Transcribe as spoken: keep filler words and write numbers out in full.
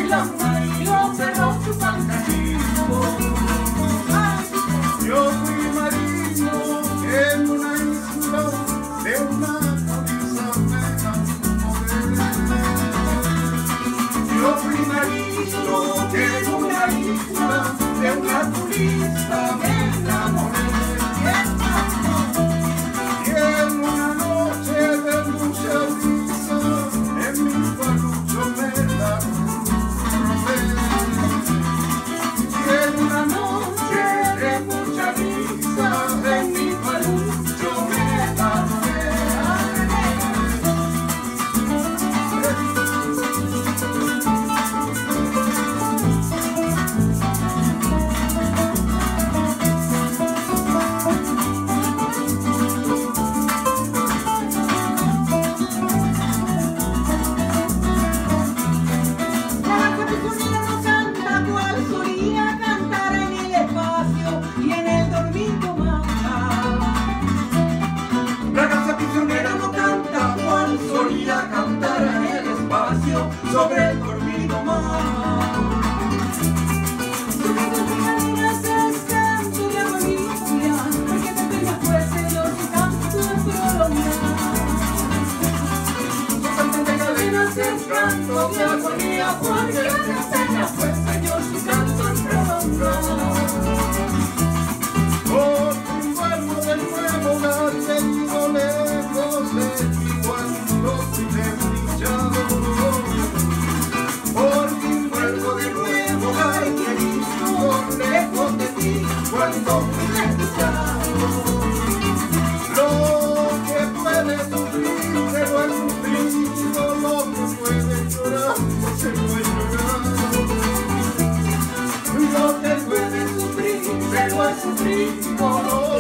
el amarillo cerró su fantasismo. Yo fui marino en una isla de una brisa me enamoré. Yo fui marino en una isla de una turista me enamoré. Y en una noche de mucha brisa en mi palucho me la robé. Y en una noche de mucha brisa en mi palucho me la robé. Sobre el dormido mar. Sobre tus cadenas es canto de agonía, porque te pena fuese yo su canto de prolongar. Sobre tus cadenas es canto de agonía, porque te pena fuese yo su canto de prolongar. Porque vuelvo de nuevo hogar querido lejos de ti cuando fui desdichado. Lejos de ti, cuando fui desdichado. Lo que puede sufrir, pero es sufrido. Lo que puede llorar, se puede llorar. Lo que puede sufrir, pero es sufrido.